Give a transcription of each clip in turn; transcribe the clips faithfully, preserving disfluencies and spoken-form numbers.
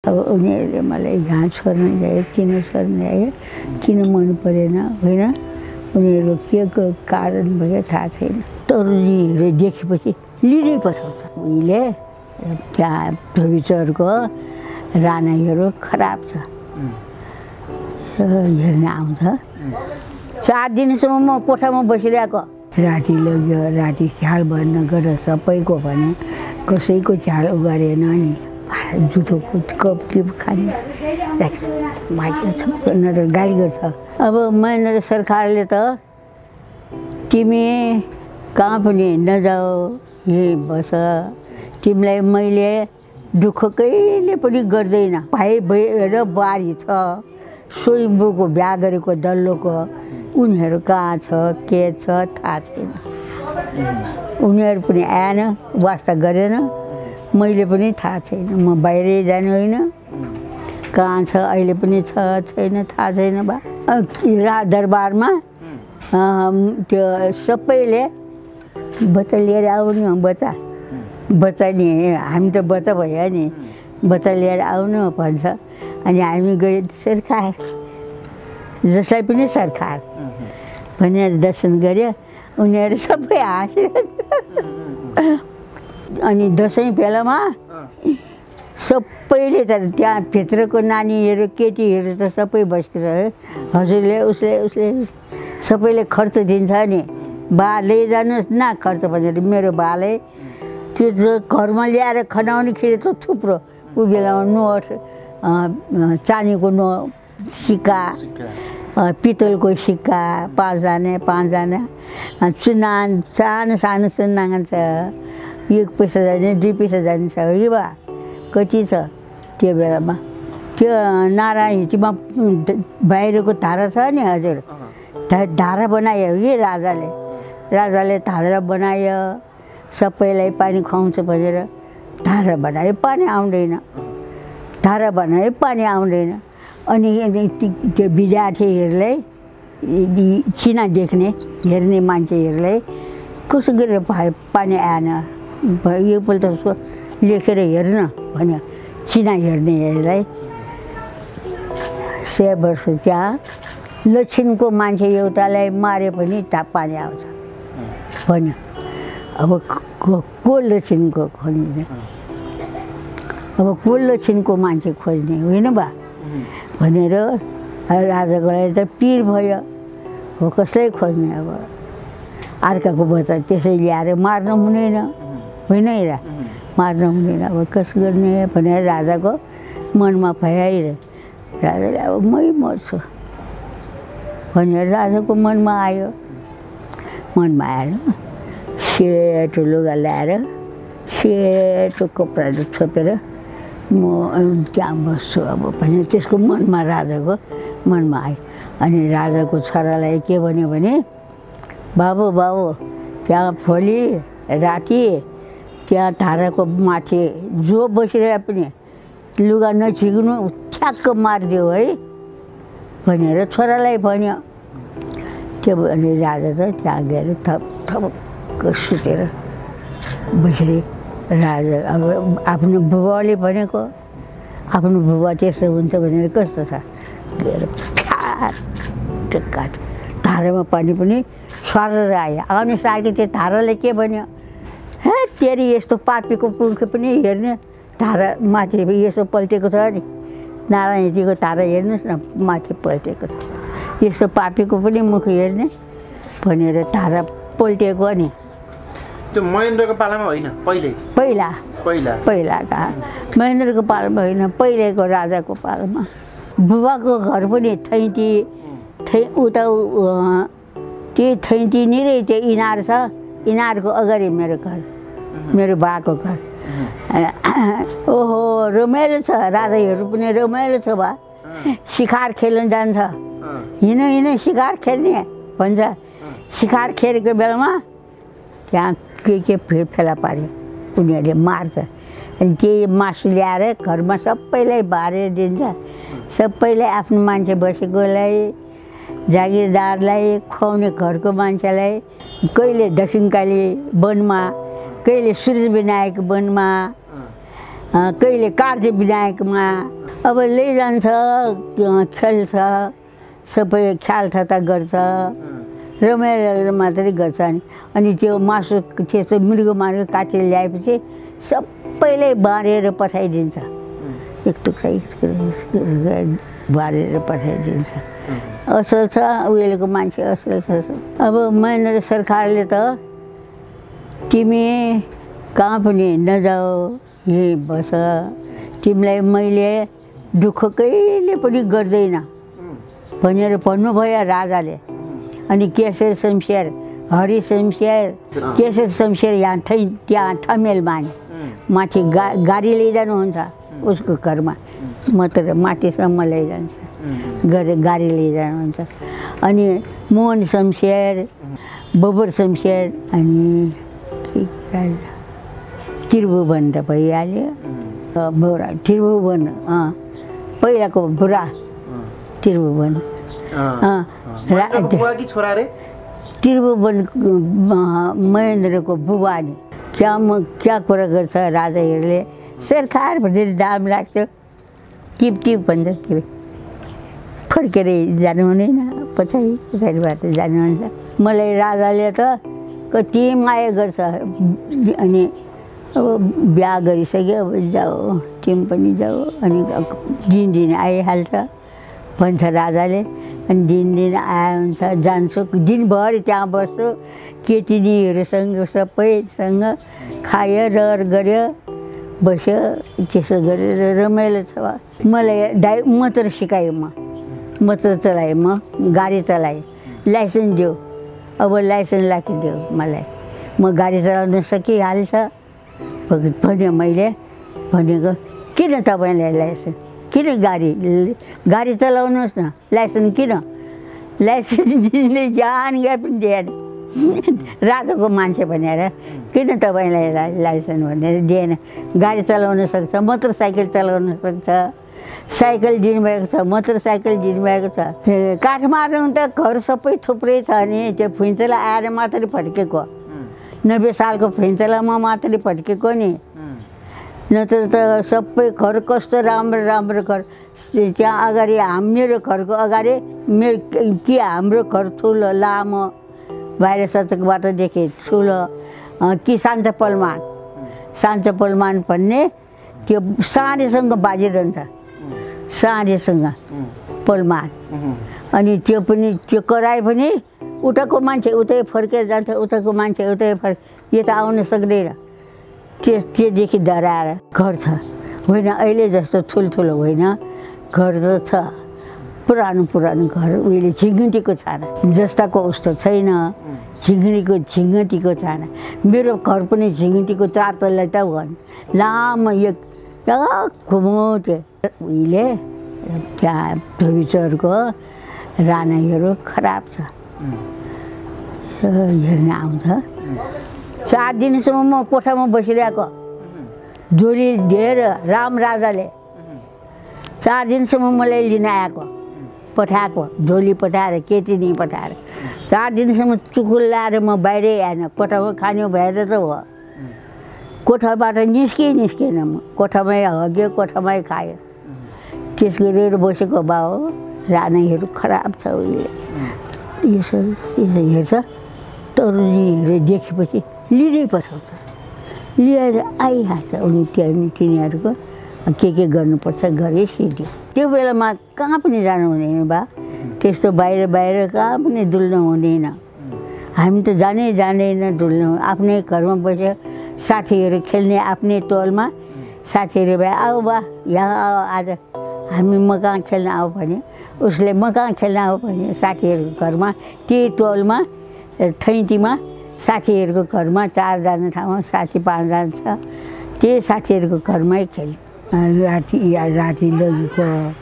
अब उनीहरूले मलाई यहाँ छोड्न ल्यायो, किन छोड्न ल्यायो, किन मन परेन होइन, उनीहरूको के को कारण भयो थाहा छैन। तरुनीहरू देखेपछि लिनै पठाउँछ। उहिले त्यहाँ धोबीचौरको रानाइहरू खराब छ, हेर्न आउँछ। चार दिनसम्म म कोठामा बसिरहेको, राति लग्यो, राति झ्याल भर्न गएर सबैको भने कसैको झ्याल उगारेन नि, जुठोको कप टिप खाने नत्र गाली गर्छ। अब महेन्द्र सरकारले त तिमी कहाँ पनि नजाऊ, यहीँ बस, तिमीलाई मैले दुःख कहिले पनि गर्दैन। भाइ र बुहारी छ, स्वयम्भूको बिहा गरेको दल्लोको, उनीहरू कहाँ छ के छ थाहा छैन। उनीहरू पनि आएन, वास्ता गरेन, मैले पनि थाहा छैन। म बाहिरै जानु होइन, कहाँ छ अहिले पनि छ छैन थाहा छैन। बा राज दरबारमा त्यो सबैले बच्चा लिएर आउनु, बच्चा बच्चा नि हामी त बच्चा भयो नि, बच्चा लिएर आउनु भन्छ। अनि हामी गयो सरकार, जसलाई पनि सरकार भनेर दर्शन गऱ्यो। उनीहरू सबै हाँसिरहेको। अनि दसैँ बेलामा सबैले त त्यहाँ भित्रको नानीहरू केटीहरू त सबै बसेको छ। हजुरले उसले उसले सबैले खर्च दिन्छ नि, बा लैजानुहोस् न खर्च भनेर। मेरो बाले त्यो घरमा ल्याएर खनाउनेखेरि त थुप्रो, ऊ बेलामा नोट, चाँदीको नो सिक्का, पितलको सिक्का पाँचजना पाँचजना, चुनान सानो सानो चुनान छ, एक पैसा जाने दुई पैसा जाने छ कि बा कति छ त्यो बेलामा। त्यो नारायण हिटीमा बाहिरको धारा छ नि हजुर, धारा बनायो कि राजाले, राजाले धारा बनायो, सबैलाई पानी खुवाउँछ भनेर धारा बनायो, पानी आउँदैन, धारा बनायो पानी आउँदैन। अनि त्यो विद्यार्थीहरूलाई चिना देख्ने हेर्ने मान्छेहरूलाई कसो गरेर पानी आएन, योपल्ट लेखेर हेर्न भन्यो। चिना हेर्नेहरूलाई सय वर्ष त्यहाँ लक्षिणको मान्छे एउटालाई मारे पनि ता पानी आउँछ भन्यो। अब को लक्षिणको खोज्ने, अब को लक्षिणको मान्छे खोज्ने होइन बा भनेर राजाको लागि त पिर भयो। अब कसलाई खोज्ने, अब अर्काको बच्चा त्यसै ल्याएर मार्नु हुँदैन होइन र, मार्नु हुँदैन। अब कसो गर्ने भनेर राजाको मनमा भइरह्यो। राजाले अब मै मर्छु भनेर राजाको मनमा आयो। मनमा आएर सेतो लुगा ल्याएर सेतो कपडाहरू छोपेर म त्यहाँ बस्छु अब भनेर त्यसको मनमा, राजाको मनमा आयो। अनि राजाको छोरालाई के भन्यो भने, बाबु बाबु त्यहाँ भोलि राति त्यहाँ धाराको माथि जो बसिरहे पनि लुगा नछिक्नु, ठ्याक्क मारिदियो है भनेर छोरालाई भन्यो। त्यो भने राजा त त्यहाँ गएर थप थपक्क सुतेर बसिरहे। राजा अब आफ्नो बुबाले भनेको, आफ्नो बुबा त्यस्तो हुन्छ भनेर कस्तो छ, गएर फ्याट काट धारामा पानी पनि सरेर आयो। आउनु साके त्यो धाराले के भन्यो, हे तेरि यस्तो पापीको पुर्ख पनि हेर्ने, धारा माथि यसो पल्टेको छ नि, नारायणजीको धारा हेर्नुहोस् न माथि पल्टेको छ, यस्तो पापीको पनि मुख हेर्ने भनेर धारा पल्टेको नि। त्यो महेन्द्रको पालामा होइन, पहिले पहिला पहिला पहिलाका महेन्द्रको पालामा होइन, पहिलेको राजाको पालामा। बुबाको घर पनि थैटी थै उता त्यही थैटी निरै त्यो इनार छ, इनारको अगाडि मेरो घर, मेरो बाको घर। ओहो रमाइलो छ, राजाहरू पनि रमाइलो छ बा, सिकार खेल्न जान्छ, हिँड हिँड सिकार खेल्ने भन्छ। सिकार खेलेको बेलामा त्यहाँ के के फेला पार्यो, उनीहरूले मार्छ। अनि त्यही मासु ल्याएर घरमा सबैलाई बारेर दिन्छ, सबैलाई आफ्नो मान्छे बसेकोलाई, जागिरदारलाई खुवाउने, घरको मान्छेलाई। कहिले दक्षिणकाली वनमा, कहिले सूर्य विनायक वनमा, कहिले कार्य विनायकमा अब लैजान्छ खेल्छ सबै ख्यालठट्टा गर्छ रमाइलो मात्रै गर्छ नि अनि त्यो मासु त्यस्तो मृग मार्ग काटेर ल्याएपछि सबैलाई बाँडेर पठाइदिन्छ एक टुक्रा एक टुक्रा बाँडेर पठाइदिन्छ असल छ उहिलेको मान्छे असल छ अब महेन्द्र सरकारले त तिमी कहाँ पनि नजाऊ यहीँ बस तिमीलाई मैले दुःख कहिले पनि गर्दैन भनेर भन्नुभयो राजाले अनि केशर शमशेर हरि शमशेर केशर शमशेर यहाँ ठै त्यहाँ ठमेल माने माथि गा गाडी लैजानुहुन्छ उसको घरमा मात्र माथिसम्म लैजान्छ गरे गाडी लैजानुहुन्छ अनि मोहन शमशेर बबर शमशेर अनि त्रिभुवन त भइहाल्यो बुढा त्रिभुवन अँ पहिलाको बुढा त्रिभुवन त्रिभुवन महेन्द्रको बुबा नि क्या म क्या कुरा गर्छ राजाहरूले सरकार भनेर दाम राख्छ टिप टिप भन्छ के फर्केर जानु हुँदैन पछाडि पछाडिबाट जानुहुन्छ मलाई राजाले त कति माया गर्छ अनि अब बिहा गरिसक्यो अब जाऊ तिमी पनि जाऊ अनि दिन दिन आइहाल्छ भन्छ राजाले अनि दिन दिन आए हुन्छ जान्छु दिनभरि त्यहाँ बस्छु केटिनीहरूसँग सबैसँग खायो रहर गऱ्यो बस्यो त्यसो गरेर रमाइलो छ मलाई डाइ मोटर सिकायो म मोटर चलाएँ म गाडी चलाएँ लाइसेन्स दियो अब लाइसेन्स राखिदियो मलाई म गाडी चलाउन सकिहाल्छ भन्यो मैले भनेको किन तपाईँलाई लाइसेन्स किन गाडी गाडी चलाउनुहोस् न लाइसेन्स किन लाइसेन्स दिने जान गए पनि दिएन राजाको मान्छे भनेर किन तपाईँलाई लाइसेन्स भनेर दिएन गाडी चलाउन सक्छ मोटरसाइकल चलाउन सक्छ साइकल दिनुभएको छ मोटरसाइकल दिनुभएको छ काठमाडौँ त घर सबै थुप्रै छ नि त्यो फुइँचला आएर मात्रै फर्केको नब्बे सालको फुइँचलामा मात्रै फर्केको नि नत्र त सबै घर कस्तो राम्रो राम्रो घर त्यहाँ अगाडि हाम मेरो घरको अगाडि मेरो के हाम्रो घर ठुलो लामो बाहिर सचकबाट देखेँ ठुलो कि सान्छ पलमान सान्छ पलमान भन्ने त्यो साँढेसँग बाजिरहन्छ साँढेसँग पलमान अनि त्यो पनि त्यो कराए पनि उताको मान्छे उतै फर्केर जान्छ उताको मान्छे उतै फर् यता आउन सक्दैन त्यो त्योदेखि डराएर घर छ होइन अहिले जस्तो ठुल्ठुलो होइन घर त छ पुरानो पुरानो घर उहिले झिङ्गटीको छाना जस्ताको उस्तो छैन झिङ्गटीको झिङ्गटीको छाना मेरो घर पनि झिङ्गटीको चार तल्ला त भन् लामो एक घुमाउँथ्यो उहिले त्यहाँ धोबीचौरको रानाहरू खराब छ हेर्न आउँछ चार दिनसम्म म कोठामा बसिरहेको झोली दिएर राम राजाले चार दिनसम्म मलाई लिन आएको पठाएको झोली पठाएर केटिनी पठाएर चार दिनसम्म चुकुल ल्याएर म बाहिरै आएन कोठामा खाने भएर त हो कोठाबाट निस्किए निस्किएन म कोठामै हग्यो कोठामै खायो त्यस गरेर बसेको बा हो रानाहरू खराब छ उहिले यसो यसो हेर्छ तरुनीहरू देखेपछि लिनै पठाउँछ लिएर आइहाल्छ उनी त्यहाँ तिनीहरूको के के गर्नुपर्छ गरे सिधै त्यो बेलामा कहाँ पनि जानु हुँदैन बा त्यस्तो बाहिर बाहिर कहाँ पनि डुल्न हुँदैन हामी त जानै जान्दैन डुल्न आफ्नै घरमा बस्यो साथीहरू खेल्ने आफ्नै टोलमा साथीहरू भए आऊ बा यहाँ आऊ आज हामी म कहाँ खेल्न आऊ भने उसले म कहाँ खेल्न आऊ भने साथीहरूको घरमा त्यही टोलमा थैतीमा साथीहरूको घरमा चारजना ठाउँमा साथी पाँचजना छ त्यही साथीहरूको घरमै खेल्यो राति या राति लगेको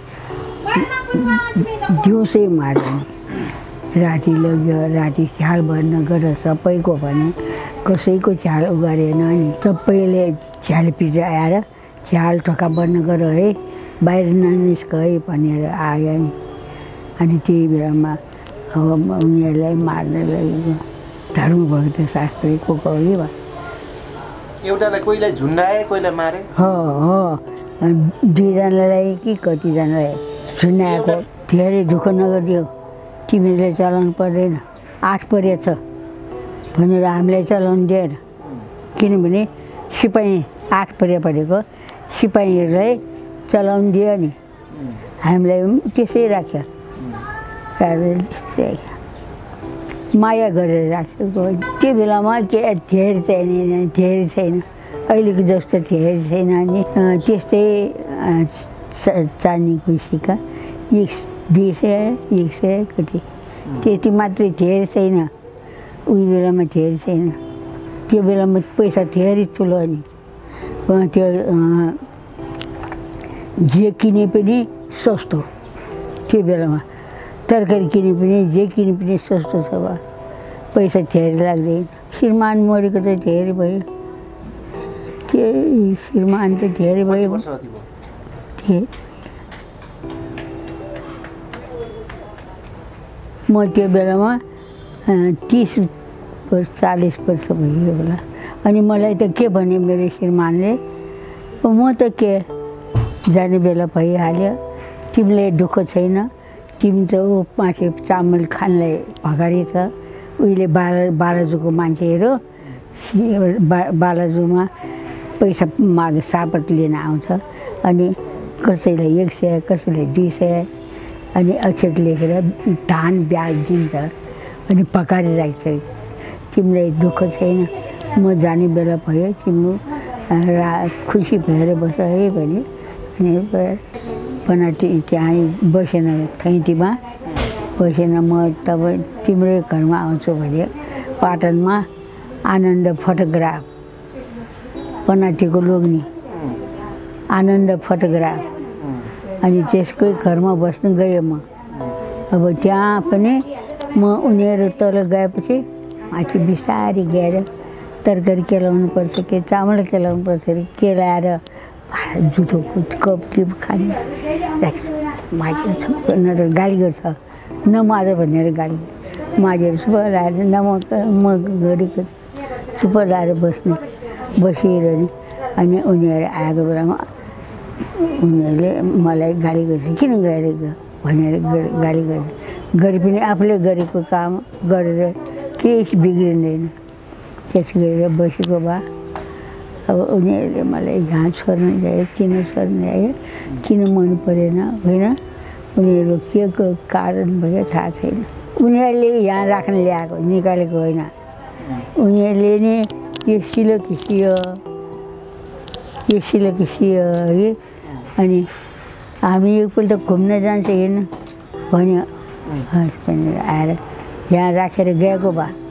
दिउँसै मार्ने राति लग्यो राति झ्याल भर्न गएर सबैको भने कसैको झ्याल उगारेन नि सबैले झ्याल पिटेर आएर झ्याल ठोका बन्द गर है बाहिर ननिस्क है भनेर आयो नि अनि त्यही बेलामा अब उनीहरूलाई मार्न लगेको धर्मभक्त शास्त्रीको गयो एउटालाई कोहीलाई झुन्डाए कोहीलाई मारे हो हो दुईजनालाई कि कतिजनालाई झुन्डाएको धेरै दुःख नगरिदियो तिमीले चलाउनु पर्दैन आठ परेछ भनेर हामीलाई चलाउनु दिएन किनभने सिपाही आठ परे परेको सिपाहीहरूलाई चलाउनु दियो नि हामीलाई त्यसै राख्यो माया गरेर राखेको त्यो बेलामा के धेरै छैन धेरै छैन अहिलेको जस्तो धेरै छैन अनि त्यस्तै चाँदीको सिक्का एक दुई सय एक सय कति त्यति मात्रै धेरै छैन उही बेलामा धेरै छैन त्यो बेलामा पैसा धेरै ठुलो अनि त्यो जे किने पनि सस्तो त्यो बेलामा तरकारी किने पनि जे किने पनि सस्तो छ बा पैसा धेरै लाग्दैन श्रीमान मरेको त धेरै भयो के श्रीमान त धेरै भयो म त्यो बेलामा तिस वर्ष चालिस वर्ष भयो होला अनि मलाई त के भने मेरो श्रीमानले म त के जाने बेला भइहाल्यो तिमीलाई दुःख छैन तिमी त ऊ मान्छे चामल खानलाई भगारी छ उहिले बाला बालाजुको मान्छेहरू बा बालाजुमा पैसा माग सापत लिन आउँछ अनि कसैलाई एक सय कसैलाई दुई सय अनि अक्षत लेखेर धान ब्याज दिन्छ अनि पकाएर राख्छ तिमीलाई दुःख छैन म जाने बेला भयो तिम्रो रा खुसी भएर बस है भने अनि पनाटी त्यहाँ बसेन थैतीमा बसेन म तब तिम्रै घरमा आउँछु भने पाटनमा आनन्द फोटोग्राफ पनाटीको लोग्ने आनन्द फोटोग्राफ अनि त्यसकै घरमा बस्नु गएँ म अब त्यहाँ पनि म उनीहरू तल गएपछि माथि बिस्तारै गएर तरकारी केलाउनु पर्छ के चामल केलाउनु पर्छ अरे केलाएर जुठो कप के खाने माझेर नत्र गाली गर्छ नमाज भनेर गाली माझेर सुपर लाएर नम म गरेको सुपर लाएर बस्ने बसिरहने अनि उनीहरू आएको बेलामा उनीहरूले मलाई गाली गर्छ किन गरेको भनेर गाली गर्छ गरे पनि आफूले गरेको काम गरेर केही बिग्रिँदैन त्यस गरेर बसेको भए अब उनीहरूले मलाई यहाँ छोड्नु जायो किन छोड्नु जायो किन मन परेन होइन उनीहरू के को कारण भयो थाहा छैन उनीहरूले यहाँ राख्न ल्याएको निकालेको होइन उनीहरूले नि यो सिलो सियो यो सिलो सियो है अनि हामी एकपल्ट घुम्न जान्छ हेर्नु भन्यो भनेर आएर यहाँ राखेर गएको भए